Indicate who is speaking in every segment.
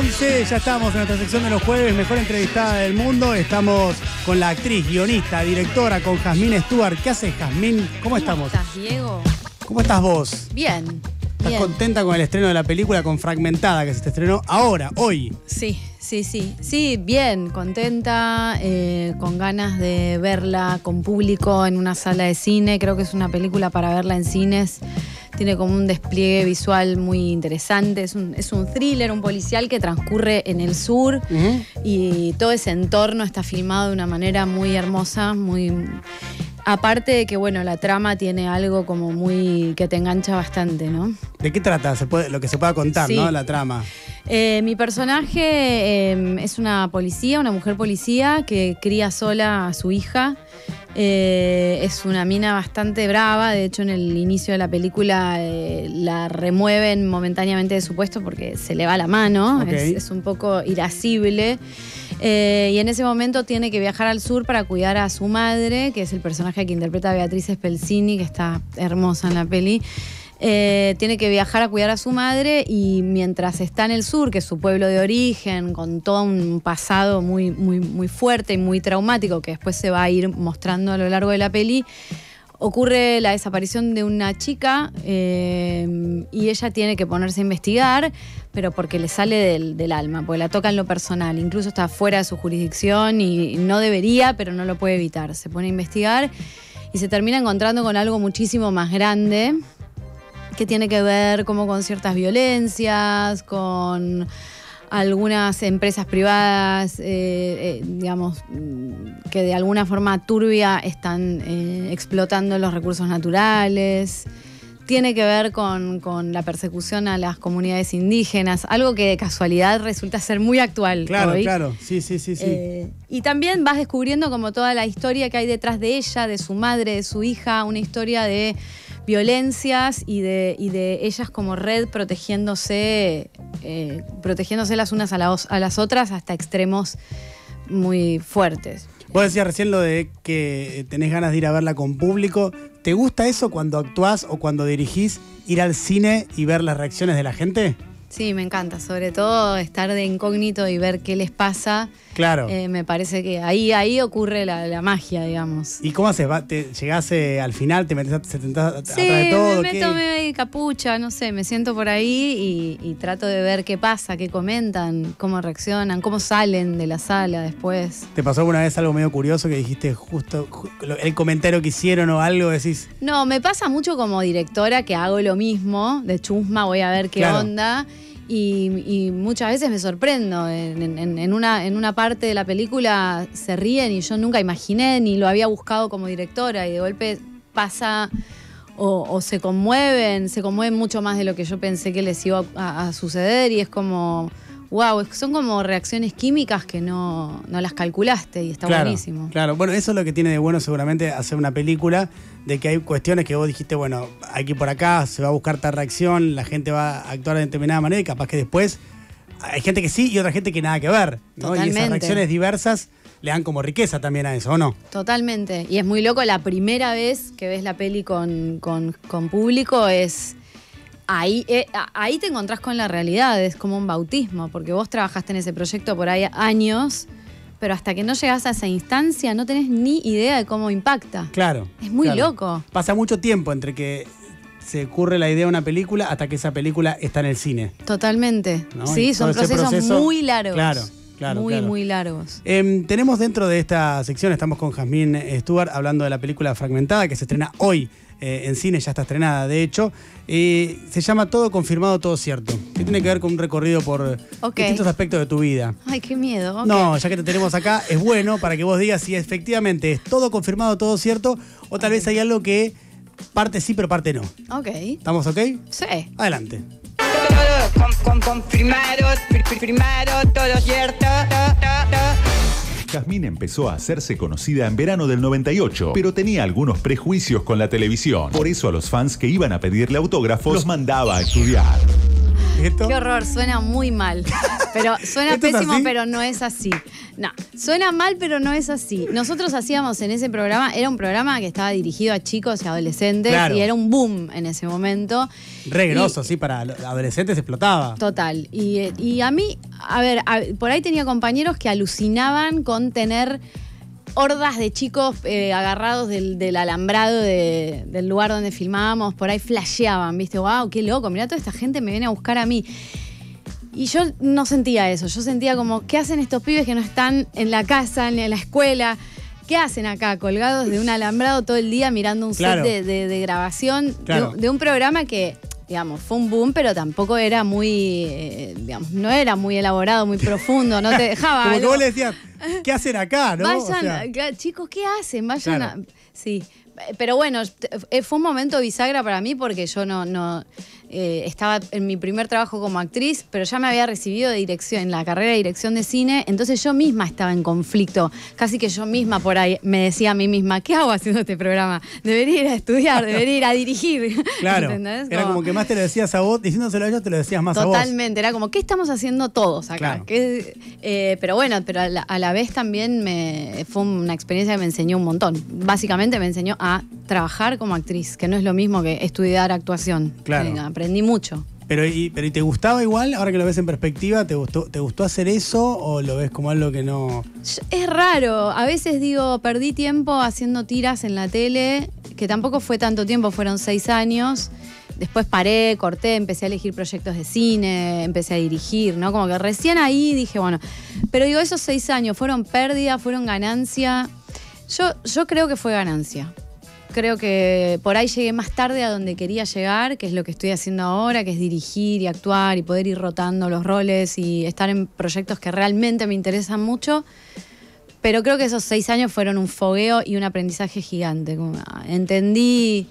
Speaker 1: 11, ya estamos en nuestra sección de los jueves, mejor entrevistada del mundo. Estamos con la actriz, guionista, directora, con Jazmín Stewart. ¿Qué haces, Jazmín? ¿Cómo estamos?
Speaker 2: ¿Cómo estás, Diego?
Speaker 1: ¿Cómo estás vos?
Speaker 2: Bien.
Speaker 1: ¿Estás contenta con el estreno de la película con Fragmentada, que se te estrenó ahora, hoy?
Speaker 2: Sí, bien, contenta, con ganas de verla con público en una sala de cine. Creo que es una película para verla en cines. Tiene como un despliegue visual muy interesante. Es un thriller, un policial que transcurre en el sur y todo ese entorno está filmado de una manera muy hermosa, muy... Aparte de que, bueno, la trama tiene algo como muy... que te engancha bastante, ¿no?
Speaker 1: ¿De qué trata? Lo que se pueda contar,
Speaker 2: sí.
Speaker 1: ¿no? La trama.
Speaker 2: Mi personaje es una policía, una mujer policía que cría sola a su hija. Es una mina bastante brava. De hecho, en el inicio de la película la remueven momentáneamente de su puesto porque se le va la mano.
Speaker 1: Okay.
Speaker 2: Es un poco irascible. Y en ese momento tiene que viajar al sur para cuidar a su madre, que es el personaje que interpreta Beatriz Spelzini, que está hermosa en la peli. Tiene que viajar a cuidar a su madre y mientras está en el sur, que es su pueblo de origen, con todo un pasado muy, muy, muy fuerte y muy traumático que después se va a ir mostrando a lo largo de la peli, ocurre la desaparición de una chica y ella tiene que ponerse a investigar, pero porque le sale del alma, porque la toca en lo personal, incluso está fuera de su jurisdicción y no debería, pero no lo puede evitar. Se pone a investigar y se termina encontrando con algo muchísimo más grande, que tiene que ver como con ciertas violencias, con algunas empresas privadas, digamos, que de alguna forma turbia están explotando los recursos naturales. Tiene que ver con la persecución a las comunidades indígenas, algo que de casualidad resulta ser muy actual.
Speaker 1: Claro,
Speaker 2: hoy.
Speaker 1: claro, sí.
Speaker 2: Y también vas descubriendo como toda la historia que hay detrás de ella, de su madre, de su hija, una historia de violencias y de ellas como red protegiéndose las unas a las otras hasta extremos muy fuertes.
Speaker 1: Vos decías recién lo de que tenés ganas de ir a verla con público. ¿Te gusta eso cuando actuás o cuando dirigís, ir al cine y ver las reacciones de la gente?
Speaker 2: Sí, me encanta, sobre todo estar de incógnito y ver qué les pasa.
Speaker 1: Claro.
Speaker 2: Me parece que ahí ocurre la magia, digamos.
Speaker 1: ¿Y cómo haces? ¿Llegás al final, te metes atrás
Speaker 2: Sí,
Speaker 1: de todo?
Speaker 2: me meto medio capucha, no sé, me siento por ahí y trato de ver qué pasa, qué comentan, cómo reaccionan, cómo salen de la sala después.
Speaker 1: ¿Te pasó alguna vez algo medio curioso que dijiste justo el comentario que hicieron o algo, decís?
Speaker 2: No, me pasa mucho como directora que hago lo mismo, de chusma, voy a ver qué onda. Y muchas veces me sorprendo. En una parte de la película se ríen y yo nunca imaginé ni lo había buscado como directora y de golpe pasa o se conmueven mucho más de lo que yo pensé que les iba a suceder y es como, wow, son como reacciones químicas que no las calculaste y está buenísimo.
Speaker 1: Claro, bueno, eso es lo que tiene de bueno seguramente hacer una película, de que hay cuestiones que vos dijiste, bueno, hay que ir por acá, se va a buscar tal reacción, la gente va a actuar de determinada manera y capaz que después hay gente que sí y otra gente que nada que ver, ¿no?
Speaker 2: Totalmente.
Speaker 1: Y esas reacciones diversas le dan como riqueza también a eso, ¿o no?
Speaker 2: Totalmente. Y es muy loco, la primera vez que ves la peli con público es... Ahí te encontrás con la realidad, es como un bautismo, porque vos trabajaste en ese proyecto por ahí años, pero hasta que no llegás a esa instancia no tenés ni idea de cómo impacta.
Speaker 1: Claro.
Speaker 2: Es muy loco.
Speaker 1: Pasa mucho tiempo entre que se ocurre la idea de una película hasta que esa película está en el cine.
Speaker 2: Totalmente.
Speaker 1: ¿No?
Speaker 2: Sí, son procesos muy largos.
Speaker 1: Claro.
Speaker 2: Muy largos.
Speaker 1: Tenemos dentro de esta sección, estamos con Jazmín Stewart hablando de la película Fragmentada, que se estrena hoy en cine, ya está estrenada de hecho. Se llama Todo Confirmado, Todo Cierto, que tiene que ver con un recorrido por distintos aspectos de tu vida.
Speaker 2: Ay, qué miedo. Okay.
Speaker 1: No, ya que te tenemos acá, es bueno para que vos digas si efectivamente es todo confirmado, todo cierto, o tal vez hay algo que parte sí, pero parte no.
Speaker 2: Ok.
Speaker 1: ¿Estamos ok?
Speaker 2: Sí.
Speaker 1: Adelante.
Speaker 3: Confirmado, todo cierto.
Speaker 4: Jazmín empezó a hacerse conocida en verano del 98, pero tenía algunos prejuicios con la televisión. Por eso a los fans que iban a pedirle autógrafos los mandaba a estudiar.
Speaker 1: esto?
Speaker 2: Qué horror, suena muy mal. Pero suena
Speaker 1: ¿Esto es
Speaker 2: pésimo,
Speaker 1: así?
Speaker 2: pero no es así. No, suena mal, pero no es así. Nosotros hacíamos en ese programa, era un programa que estaba dirigido a chicos y adolescentes,
Speaker 1: Claro.
Speaker 2: y era un boom en ese momento.
Speaker 1: Re grosso,
Speaker 2: Y-
Speaker 1: sí, para los adolescentes explotaba.
Speaker 2: Total. Y a mí, a ver, por ahí tenía compañeros que alucinaban con tener hordas de chicos agarrados del alambrado del lugar donde filmábamos, por ahí flasheaban, ¿viste? ¡Wow! ¡Qué loco! Mirá, toda esta gente me viene a buscar a mí. Y yo no sentía eso, yo sentía como, ¿qué hacen estos pibes que no están en la casa, ni en la escuela? ¿Qué hacen acá, colgados de un alambrado todo el día mirando un
Speaker 1: Claro.
Speaker 2: set de grabación
Speaker 1: Claro.
Speaker 2: de un programa que, digamos, fue un boom, pero tampoco era muy, digamos, no era muy elaborado, muy profundo, no te dejaba
Speaker 1: Como que
Speaker 2: algo.
Speaker 1: vos le decías, ¿qué hacen acá, no? O
Speaker 2: Vayan,
Speaker 1: sea,
Speaker 2: chicos, ¿qué hacen? Vayan
Speaker 1: Claro.
Speaker 2: Sí, pero bueno, fue un momento bisagra para mí porque yo no estaba en mi primer trabajo como actriz, pero ya me había recibido de dirección, en la carrera de dirección de cine, entonces yo misma estaba en conflicto, casi que yo misma por ahí me decía a mí misma, ¿qué hago haciendo este programa? Debería ir a estudiar, debería ir a dirigir.
Speaker 1: claro.
Speaker 2: ¿Entendés?
Speaker 1: Era como que más te lo decías a vos, diciéndoselo a ellos te lo decías más a vos.
Speaker 2: Totalmente, era como, ¿qué estamos haciendo todos acá?
Speaker 1: Claro.
Speaker 2: Pero bueno, pero a la vez también fue una experiencia que me enseñó un montón. Básicamente me enseñó a trabajar como actriz, que no es lo mismo que estudiar actuación.
Speaker 1: Claro.
Speaker 2: Aprendí mucho.
Speaker 1: Pero ¿y te gustaba igual? Ahora que lo ves en perspectiva, ¿te gustó hacer eso o lo ves como algo que no...?
Speaker 2: Es raro, a veces digo, perdí tiempo haciendo tiras en la tele, que tampoco fue tanto tiempo, fueron 6 años. Después paré, corté, empecé a elegir proyectos de cine, empecé a dirigir, ¿no? Como que recién ahí dije, bueno, pero digo, esos 6 años, ¿fueron pérdida, fueron ganancia? Yo creo que fue ganancia. Creo que por ahí llegué más tarde a donde quería llegar, que es lo que estoy haciendo ahora, que es dirigir y actuar y poder ir rotando los roles y estar en proyectos que realmente me interesan mucho. Pero creo que esos 6 años fueron un fogueo y un aprendizaje gigante. Entendí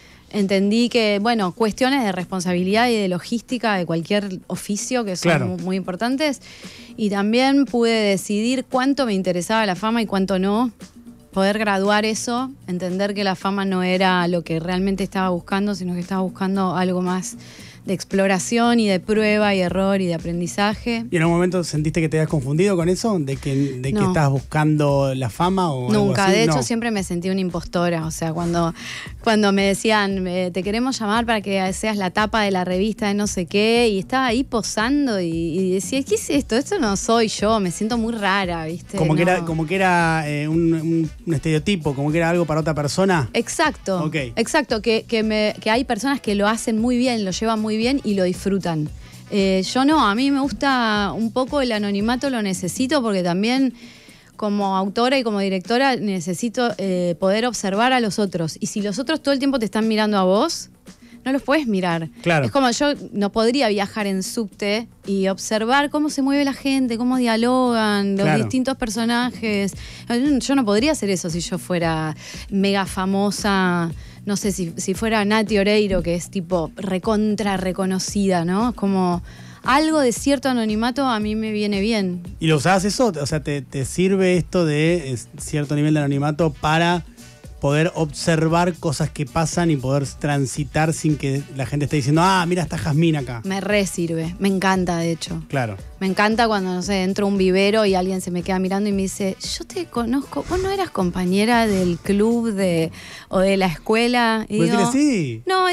Speaker 2: que, bueno, cuestiones de responsabilidad y de logística de cualquier oficio que son
Speaker 1: Claro.
Speaker 2: muy importantes. Y también pude decidir cuánto me interesaba la fama y cuánto no. Poder graduar eso, entender que la fama no era lo que realmente estaba buscando, sino que estaba buscando algo más de exploración y de prueba y error y de aprendizaje.
Speaker 1: ¿Y en un momento sentiste que te habías confundido con eso? ¿De que
Speaker 2: No.
Speaker 1: estabas buscando la fama o algo
Speaker 2: Nunca,
Speaker 1: así?
Speaker 2: de hecho
Speaker 1: No.
Speaker 2: siempre me sentí una impostora, o sea, cuando me decían, te queremos llamar para que seas la tapa de la revista de no sé qué, y estaba ahí posando y decía, ¿qué es esto? Esto no soy yo, me siento muy rara, ¿viste?
Speaker 1: Como que
Speaker 2: No.
Speaker 1: era un estereotipo, como que era algo para otra persona.
Speaker 2: Exacto,
Speaker 1: Ok.
Speaker 2: exacto, que hay personas que lo hacen muy bien, lo llevan muy bien y lo disfrutan. Yo no, a mí me gusta un poco el anonimato, lo necesito porque también como autora y como directora necesito poder observar a los otros. Y si los otros todo el tiempo te están mirando a vos, no los puedes mirar.
Speaker 1: Claro.
Speaker 2: Es como yo no podría viajar en subte y observar cómo se mueve la gente, cómo dialogan, los
Speaker 1: Claro.
Speaker 2: distintos personajes. Yo no podría hacer eso si yo fuera mega famosa. No sé, si fuera Nati Oreiro, que es tipo recontra reconocida, ¿no? Como algo de cierto anonimato a mí me viene bien.
Speaker 1: ¿Y lo usabas eso? O sea, ¿te sirve esto de cierto nivel de anonimato para poder observar cosas que pasan y poder transitar sin que la gente esté diciendo, ah, mira, está Jazmín acá?
Speaker 2: Me re sirve, me encanta de hecho.
Speaker 1: Claro.
Speaker 2: Me encanta cuando, no sé, entro a un vivero y alguien se me queda mirando y me dice, yo te conozco, vos no eras compañera del club o de la escuela. Y
Speaker 1: Pues
Speaker 2: digo,
Speaker 1: decirle, sí.
Speaker 2: no,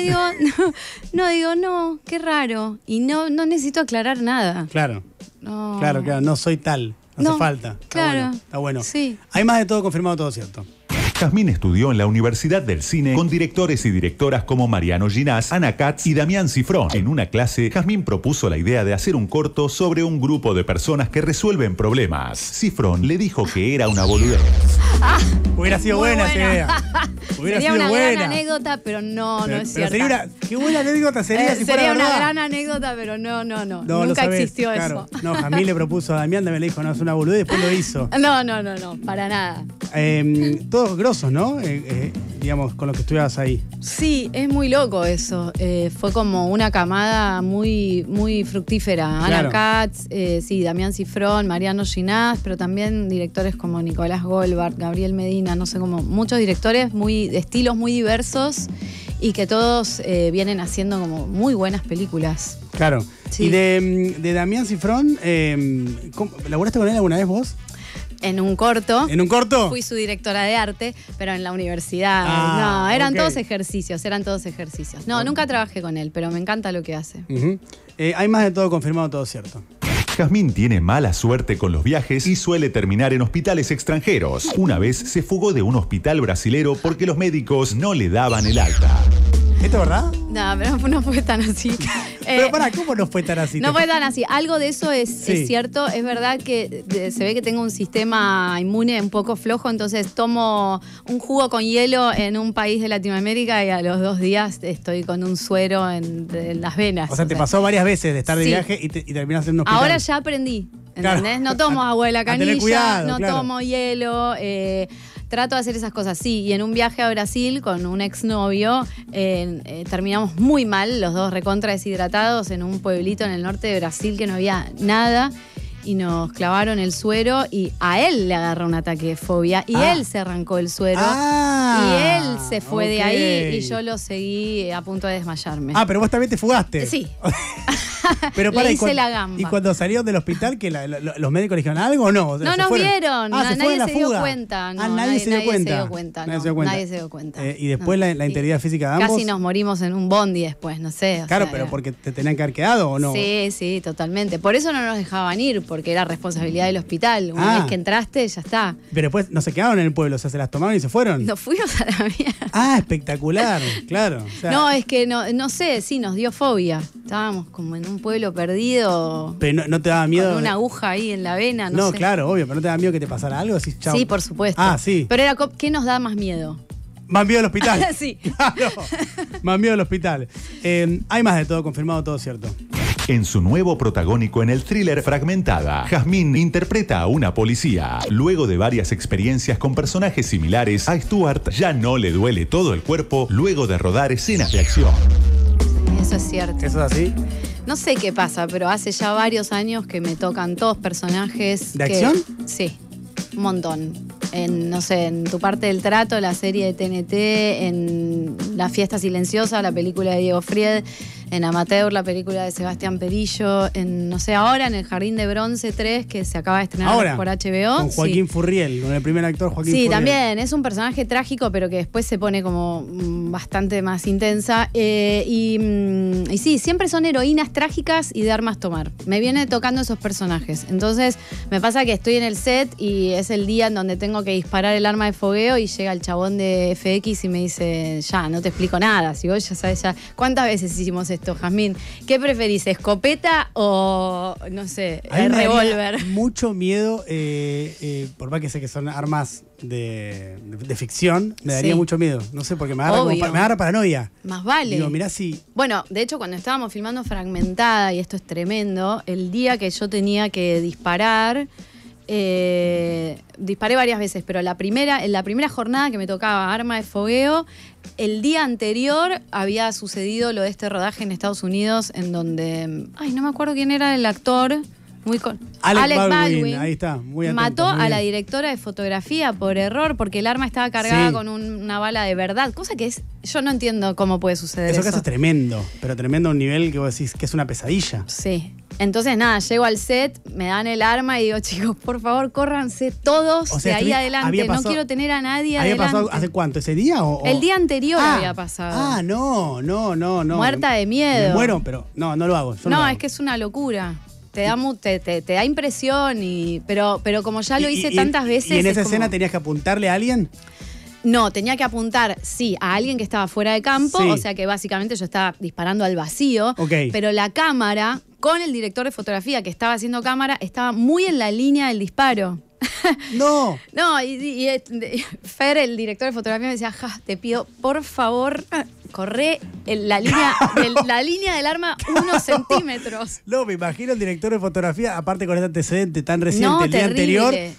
Speaker 2: qué raro. Y no necesito aclarar nada.
Speaker 1: Claro,
Speaker 2: No.
Speaker 1: claro, no soy tal. No hace falta. Está
Speaker 2: Claro.
Speaker 1: bueno, está bueno.
Speaker 2: Sí.
Speaker 1: Hay más de todo confirmado, todo cierto.
Speaker 4: Jazmín estudió en la Universidad del Cine con directores y directoras como Mariano Ginás, Ana Katz y Damián Cifrón. En una clase, Jazmín propuso la idea de hacer un corto sobre un grupo de personas que resuelven problemas. Cifrón le dijo que era una boludez.
Speaker 1: Hubiera sido
Speaker 2: Muy
Speaker 1: buena esa
Speaker 2: buena.
Speaker 1: idea. Hubiera
Speaker 2: Sería
Speaker 1: sido
Speaker 2: una
Speaker 1: buena.
Speaker 2: gran anécdota, pero no es
Speaker 1: Pero
Speaker 2: cierto.
Speaker 1: qué buena anécdota sería si fuera
Speaker 2: Sería una
Speaker 1: verdad.
Speaker 2: gran anécdota, pero no.
Speaker 1: No, lo
Speaker 2: Nunca
Speaker 1: sabés,
Speaker 2: existió
Speaker 1: claro.
Speaker 2: eso.
Speaker 1: No, Jazmín le propuso a Damián, Damián le dijo, no, es una boludez, después lo hizo.
Speaker 2: No, para nada.
Speaker 1: Todos grosos, ¿no? Digamos, con lo que estudiabas ahí.
Speaker 2: Sí, es muy loco eso. Fue como una camada muy, muy fructífera.
Speaker 1: Claro.
Speaker 2: Ana Katz, sí, Damián Cifrón, Mariano Ginás, pero también directores como Nicolás Goldberg, Gabriel Medina, no sé, como muchos directores de estilos muy diversos y que todos vienen haciendo como muy buenas películas.
Speaker 1: Claro.
Speaker 2: Sí.
Speaker 1: Y de Damián Cifrón, ¿laburaste con él alguna vez vos?
Speaker 2: En un corto.
Speaker 1: ¿En un corto?
Speaker 2: Fui su directora de arte, pero en la universidad.
Speaker 1: Ah,
Speaker 2: no, eran
Speaker 1: ok.
Speaker 2: todos ejercicios. No, nunca trabajé con él, pero me encanta lo que hace.
Speaker 1: Uh-huh. Hay más de todo confirmado, todo cierto.
Speaker 4: Jazmín tiene mala suerte con los viajes y suele terminar en hospitales extranjeros. Una vez se fugó de un hospital brasilero porque los médicos no le daban el alta.
Speaker 1: ¿Esto es verdad?
Speaker 2: No, pero no fue tan así.
Speaker 1: Pero pará, ¿cómo no fue tan así?
Speaker 2: No fue tan así. Algo de eso es cierto. Es verdad que se ve que tengo un sistema inmune un poco flojo, entonces tomo un jugo con hielo en un país de Latinoamérica y a los 2 días estoy con un suero en las venas.
Speaker 1: O sea, te pasó varias veces de estar de
Speaker 2: Sí.
Speaker 1: viaje y terminaste en un hospital.
Speaker 2: Ahora ya aprendí, ¿entendés?
Speaker 1: Claro.
Speaker 2: No tomo agua de la
Speaker 1: A tener
Speaker 2: canilla,
Speaker 1: cuidado,
Speaker 2: no
Speaker 1: claro.
Speaker 2: tomo hielo, trato de hacer esas cosas, sí. Y en un viaje a Brasil con un exnovio terminamos muy mal, los dos recontra deshidratados en un pueblito en el norte de Brasil que no había nada. Y nos clavaron el suero y a él le agarró un ataque de fobia y él se arrancó el suero y él se fue de ahí y yo lo seguí a punto de desmayarme.
Speaker 1: Ah, pero vos también te fugaste.
Speaker 2: Sí.
Speaker 1: Pero
Speaker 2: Le
Speaker 1: pará,
Speaker 2: hice la gamba.
Speaker 1: ¿Y cuando salieron del hospital, que los médicos le dijeron algo o no? O sea,
Speaker 2: No
Speaker 1: ¿se
Speaker 2: nos
Speaker 1: fueron?
Speaker 2: vieron,
Speaker 1: Ah, se fue en
Speaker 2: nadie
Speaker 1: la
Speaker 2: se dio
Speaker 1: fuga.
Speaker 2: cuenta. No,
Speaker 1: Nadie se dio cuenta.
Speaker 2: Nadie se dio cuenta.
Speaker 1: Y después
Speaker 2: No.
Speaker 1: la integridad física de ambos.
Speaker 2: Casi nos morimos en un bondi después, no sé. o
Speaker 1: Claro,
Speaker 2: sea,
Speaker 1: pero
Speaker 2: era-
Speaker 1: porque te tenían que haber quedado o no.
Speaker 2: Sí, totalmente. Por eso no nos dejaban ir, porque era responsabilidad del hospital. Una vez que entraste, ya está.
Speaker 1: Pero después no se quedaron en el pueblo, o sea, se las tomaron y se fueron.
Speaker 2: Nos fuimos a la mierda.
Speaker 1: Ah, espectacular, claro. O sea,
Speaker 2: No, es que no sé, sí, nos dio fobia. Estábamos como en un pueblo perdido,
Speaker 1: pero no te daba miedo.
Speaker 2: con una aguja ahí en la vena, no
Speaker 1: No,
Speaker 2: sé.
Speaker 1: claro, obvio, pero no te daba miedo que te pasara algo. Así, chau.
Speaker 2: Sí, por supuesto.
Speaker 1: Ah, sí.
Speaker 2: Pero era, ¿qué nos da más miedo?
Speaker 1: Más miedo al hospital.
Speaker 2: Sí.
Speaker 1: Claro. Más miedo al hospital. Hay más de todo confirmado, todo cierto.
Speaker 4: En su nuevo protagónico en el thriller Fragmentada, Jazmín interpreta a una policía. Luego de varias experiencias con personajes similares, a Stuart ya no le duele todo el cuerpo luego de rodar escenas de acción.
Speaker 2: Eso es cierto.
Speaker 1: ¿Eso es así?
Speaker 2: No sé qué pasa, pero hace ya varios años que me tocan todos personajes.
Speaker 1: ¿De
Speaker 2: que-
Speaker 1: acción?
Speaker 2: Sí, un montón. No sé, en Tu parte del trato, la serie de TNT, en La fiesta silenciosa, la película de Diego Fried, en Amateur, la película de Sebastián Perillo, en, no sé, ahora en El Jardín de Bronce 3, que se acaba de estrenar
Speaker 1: Ahora,
Speaker 2: por HBO.
Speaker 1: con Joaquín
Speaker 2: Sí.
Speaker 1: Furriel, con el primer actor Joaquín
Speaker 2: Sí,
Speaker 1: Furriel.
Speaker 2: también es un personaje trágico, pero que después se pone como bastante más intensa. Y sí, siempre son heroínas trágicas y de armas tomar. Me viene tocando esos personajes. Entonces, me pasa que estoy en el set y es el día en donde tengo que disparar el arma de fogueo y llega el chabón de FX y me dice, ya, no te explico nada. Si vos ya sabes ya. ¿Cuántas veces hicimos esto, Jazmín? ¿Qué preferís, escopeta o, no sé,
Speaker 1: A mí me daría
Speaker 2: revólver?
Speaker 1: mucho miedo, por más que sé que son armas de ficción, me daría
Speaker 2: Sí.
Speaker 1: mucho miedo. No sé, porque me agarra,
Speaker 2: Obvio.
Speaker 1: me agarra paranoia.
Speaker 2: Más vale.
Speaker 1: Digo, mirá si...
Speaker 2: Bueno, de hecho, cuando estábamos filmando Fragmentada, y esto es tremendo, el día que yo tenía que disparar, disparé varias veces, pero en la primera jornada que me tocaba arma de fogueo, el día anterior había sucedido lo de este rodaje en Estados Unidos, en donde, ay, no me acuerdo quién era el actor.
Speaker 1: Alec Baldwin, ahí está, muy atento,
Speaker 2: mató
Speaker 1: muy
Speaker 2: a la
Speaker 1: bien.
Speaker 2: directora de fotografía por error porque el arma estaba cargada
Speaker 1: Sí.
Speaker 2: con una bala de verdad, cosa que yo no entiendo cómo puede suceder
Speaker 1: Eso
Speaker 2: eso.
Speaker 1: que es tremendo, pero tremendo a un nivel que vos decís que es una pesadilla.
Speaker 2: Sí. Entonces, nada, llego al set, me dan el arma y digo, chicos, por favor, córranse todos
Speaker 1: O sea,
Speaker 2: de ahí
Speaker 1: había
Speaker 2: adelante.
Speaker 1: pasado-
Speaker 2: No quiero tener a nadie
Speaker 1: ¿Había
Speaker 2: adelante.
Speaker 1: pasado hace cuánto? ¿Ese día?
Speaker 2: El día anterior había pasado.
Speaker 1: Ah, no.
Speaker 2: Muerta de miedo.
Speaker 1: Me muero, pero no lo hago. yo
Speaker 2: No,
Speaker 1: lo hago.
Speaker 2: es que es una locura. Te da impresión, pero como ya lo hice
Speaker 1: Y-
Speaker 2: tantas veces.
Speaker 1: ¿Y en
Speaker 2: es
Speaker 1: esa
Speaker 2: como-
Speaker 1: escena tenías que apuntarle a alguien?
Speaker 2: No, tenía que apuntar, sí, a alguien que estaba fuera de campo,
Speaker 1: Sí.
Speaker 2: o sea que básicamente yo estaba disparando al vacío,
Speaker 1: Ok.
Speaker 2: pero la cámara, con el director de fotografía que estaba haciendo cámara, estaba muy en la línea del disparo.
Speaker 1: No.
Speaker 2: No, y Fer, el director de fotografía, me decía, te pido, por favor, corre la línea del arma unos centímetros.
Speaker 1: No, me imagino el director de fotografía, aparte con este antecedente tan reciente,
Speaker 2: No,
Speaker 1: el día
Speaker 2: terrible.
Speaker 1: anterior,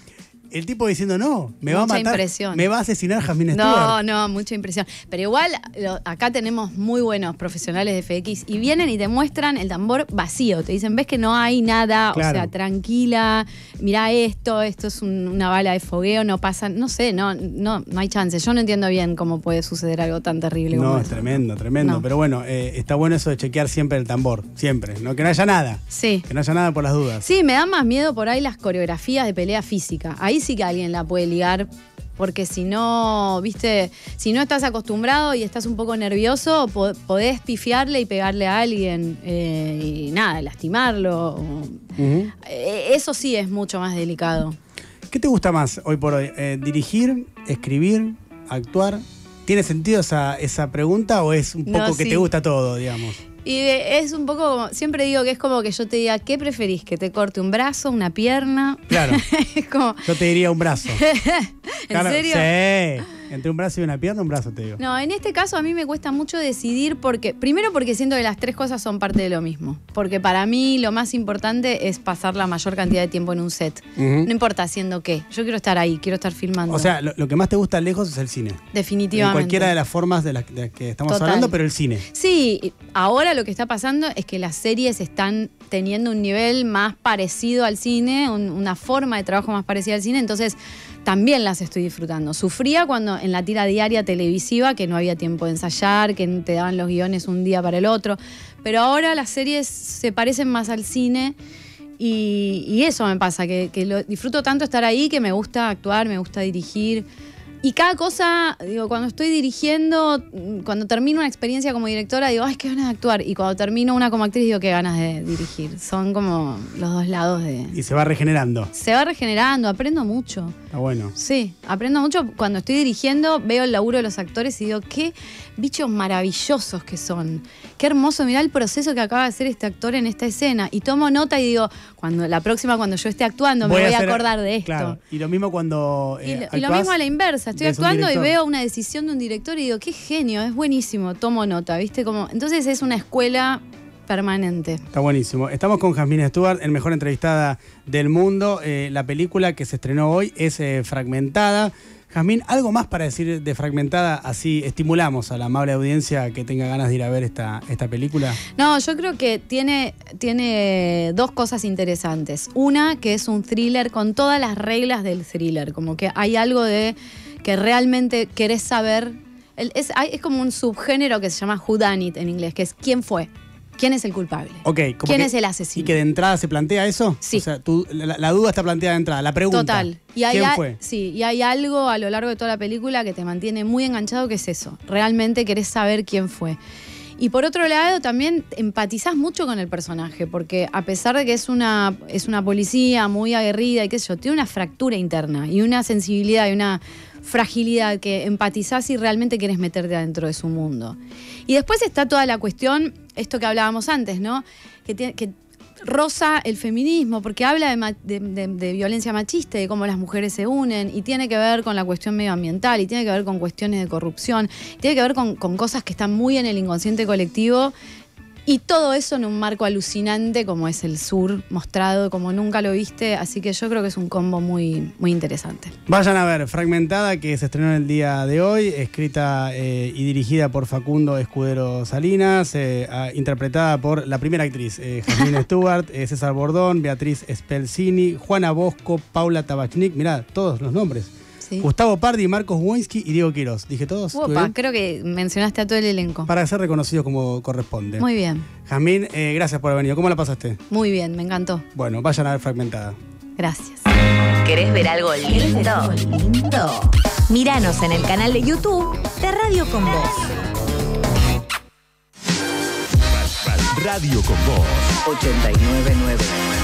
Speaker 1: el tipo diciendo, no, me va a
Speaker 2: Mucha
Speaker 1: matar,
Speaker 2: impresión.
Speaker 1: me va a asesinar Jasmine Stewart.
Speaker 2: No, mucha impresión. Pero igual, acá tenemos muy buenos profesionales de FX y vienen y te muestran el tambor vacío. Te dicen, ves que no hay nada,
Speaker 1: Claro.
Speaker 2: o sea, tranquila, mirá esto es una bala de fogueo, no pasa, no sé, no hay chance. Yo no entiendo bien cómo puede suceder algo tan terrible como
Speaker 1: No,
Speaker 2: eso.
Speaker 1: es tremendo.
Speaker 2: No.
Speaker 1: Pero bueno, está bueno eso de chequear siempre el tambor, siempre. ¿No? Que no haya nada.
Speaker 2: Sí.
Speaker 1: Que no haya nada por las dudas.
Speaker 2: Sí, me da más miedo por ahí las coreografías de pelea física. Ahí sí que alguien la puede ligar, porque si no, viste, si no estás acostumbrado y estás un poco nervioso, podés pifiarle y pegarle a alguien y nada, lastimarlo.
Speaker 1: Ujú.
Speaker 2: Eso sí es mucho más delicado.
Speaker 1: ¿Qué te gusta más hoy por hoy? ¿Dirigir, escribir, actuar? ¿Tiene sentido esa pregunta o es un poco
Speaker 2: No,
Speaker 1: que
Speaker 2: sí.
Speaker 1: te gusta todo, digamos?
Speaker 2: Y es un poco como, siempre digo que es como que yo te diga, ¿qué preferís? ¿Que te corte un brazo, una pierna?
Speaker 1: Claro.
Speaker 2: Es como,
Speaker 1: Yo te diría un brazo.
Speaker 2: ¿en serio?
Speaker 1: Sí. Entre un brazo y una pierna, un brazo te digo.
Speaker 2: No, en este caso a mí me cuesta mucho decidir primero porque siento que las tres cosas son parte de lo mismo. Porque para mí lo más importante es pasar la mayor cantidad de tiempo en un set.
Speaker 1: Ujú.
Speaker 2: No importa haciendo qué. Yo quiero estar ahí, quiero estar filmando.
Speaker 1: O sea, lo que más te gusta lejos es el cine.
Speaker 2: definitivamente.
Speaker 1: En cualquiera de las formas de las que estamos
Speaker 2: Total.
Speaker 1: hablando, pero el cine.
Speaker 2: Sí, ahora lo que está pasando es que las series están teniendo un nivel más parecido al cine, una forma de trabajo más parecida al cine, entonces también las estoy disfrutando. Sufría cuando en la tira diaria televisiva, que no había tiempo de ensayar, que te daban los guiones un día para el otro, pero ahora las series se parecen más al cine y eso me pasa, que lo disfruto tanto estar ahí, que me gusta actuar, me gusta dirigir. Y cada cosa, digo, cuando estoy dirigiendo, cuando termino una experiencia como directora, digo, ay, qué ganas de actuar. Y cuando termino una como actriz, digo, qué ganas de dirigir. Son como los dos lados de...
Speaker 1: Y se va regenerando.
Speaker 2: Se va regenerando, aprendo mucho.
Speaker 1: Está bueno.
Speaker 2: Sí, aprendo mucho. Cuando estoy dirigiendo, veo el laburo de los actores y digo, qué bichos maravillosos que son. Qué hermoso, mirá el proceso que acaba de hacer este actor en esta escena. Y tomo nota y digo, la próxima cuando yo esté actuando, me voy a acordar de esto.
Speaker 1: Claro. Y lo mismo cuando
Speaker 2: Y lo
Speaker 1: actuás,
Speaker 2: mismo a la inversa, estoy
Speaker 1: ves un
Speaker 2: actuando y
Speaker 1: director.
Speaker 2: veo una decisión de un director y digo, qué genio, es buenísimo, tomo nota, ¿viste? Entonces es una escuela permanente.
Speaker 1: Está buenísimo. Estamos con Jasmine Stewart, el mejor entrevistada del mundo. La película que se estrenó hoy es Fragmentada. Jasmine, ¿algo más para decir de Fragmentada? Así estimulamos a la amable audiencia que tenga ganas de ir a ver esta película.
Speaker 2: No, yo creo que tiene dos cosas interesantes. Una, que es un thriller con todas las reglas del thriller, como que hay algo de que realmente querés saber. Es como un subgénero que se llama whodunit en inglés, que es ¿quién fue? ¿Quién es el culpable?
Speaker 1: Ok,
Speaker 2: ¿Quién es el asesino?
Speaker 1: ¿Y que de entrada se plantea eso?
Speaker 2: Sí.
Speaker 1: O sea, la duda está planteada de entrada, la pregunta.
Speaker 2: Total.
Speaker 1: ¿Quién fue?
Speaker 2: Sí, y hay algo a lo largo de toda la película que te mantiene muy enganchado, que es eso. Realmente querés saber quién fue. Y por otro lado, también empatizás mucho con el personaje, porque a pesar de que es una policía muy aguerrida y qué sé yo, tiene una fractura interna y una sensibilidad y una fragilidad que empatizás y realmente querés meterte adentro de su mundo. Y después está toda la cuestión, esto que hablábamos antes, ¿no? Que roza el feminismo, porque habla de violencia machista, de cómo las mujeres se unen, y tiene que ver con la cuestión medioambiental, y tiene que ver con cuestiones de corrupción, tiene que ver con cosas que están muy en el inconsciente colectivo, y todo eso en un marco alucinante como es el sur, mostrado como nunca lo viste, así que yo creo que es un combo muy, muy interesante.
Speaker 1: Vayan a ver Fragmentada, que se estrenó el día de hoy, escrita y dirigida por Facundo Escudero Salinas, interpretada por la primera actriz, Jasmine Stewart, César Bordón, Beatriz Spelcini, Juana Bosco, Paula Tabachnik, mirá, todos los nombres.
Speaker 2: Sí.
Speaker 1: Gustavo Pardi, Marcos Woinski y Diego Quirós. ¿Dije todos? ¿Estuve
Speaker 2: Opa,
Speaker 1: bien?
Speaker 2: creo que mencionaste a todo el elenco.
Speaker 1: Para ser reconocidos como corresponde.
Speaker 2: Muy bien,
Speaker 1: Jasmine, gracias por haber venido. ¿Cómo la pasaste?
Speaker 2: muy bien, me encantó.
Speaker 1: Bueno, vayan a ver Fragmentada.
Speaker 2: Gracias.
Speaker 5: ¿Querés ver algo lindo? Míranos en el canal de YouTube de Radio Con Voz.
Speaker 4: Radio con Voz.
Speaker 6: 899.